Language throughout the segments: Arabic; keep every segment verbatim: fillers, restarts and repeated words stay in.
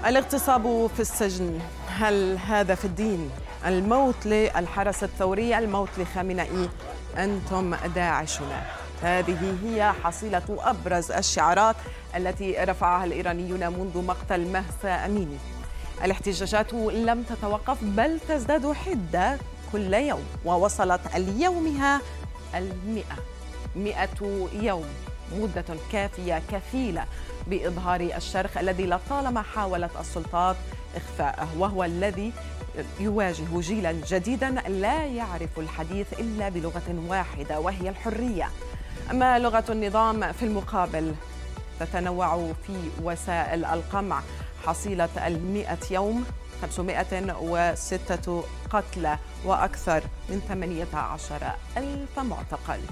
الاغتصاب في السجن، هل هذا في الدين؟ الموت للحرس الثوري، الموت لخامنئي، أنتم داعشنا. هذه هي حصيلة أبرز الشعارات التي رفعها الإيرانيون منذ مقتل مهسا أميني. الاحتجاجات لم تتوقف بل تزداد حدة كل يوم، ووصلت اليومها المئة مئة يوم، مدة كافية كفيلة بإظهار الشرخ الذي لطالما حاولت السلطات إخفاءه، وهو الذي يواجه جيلا جديدا لا يعرف الحديث إلا بلغة واحدة وهي الحرية. أما لغة النظام في المقابل تتنوع في وسائل القمع. حصيلة المئة يوم خمسمائة وستة قتلى وأكثر من ثمانية عشر ألف معتقل.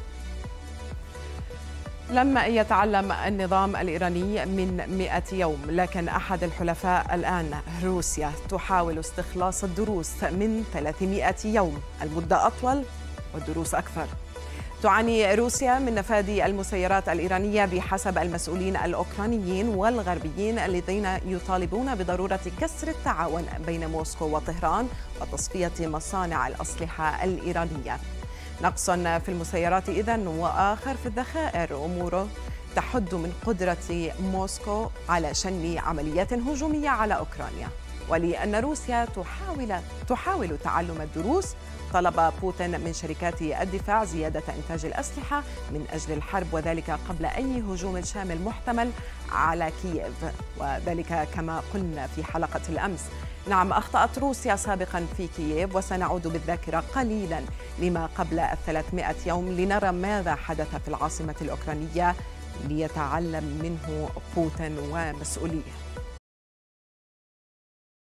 لم يتعلم النظام الإيراني من مئة يوم، لكن أحد الحلفاء الآن روسيا تحاول استخلاص الدروس من ثلاثمائة يوم، المدة أطول والدروس أكثر. تعاني روسيا من نفاذ المسيرات الإيرانية بحسب المسؤولين الأوكرانيين والغربيين الذين يطالبون بضرورة كسر التعاون بين موسكو وطهران وتصفية مصانع الأسلحة الإيرانية. نقص في المسيرات إذن وآخر في الذخائر، أمور تحد من قدرة موسكو على شن عمليات هجومية على أوكرانيا. ولأن روسيا تحاول تحاول تعلم الدروس، طلب بوتين من شركات الدفاع زيادة إنتاج الأسلحة من أجل الحرب، وذلك قبل أي هجوم شامل محتمل على كييف، وذلك كما قلنا في حلقة الأمس. نعم، أخطأت روسيا سابقا في كييف، وسنعود بالذاكرة قليلا لما قبل الثلاثمائة يوم لنرى ماذا حدث في العاصمة الأوكرانية ليتعلم منه بوتين ومسؤوليه.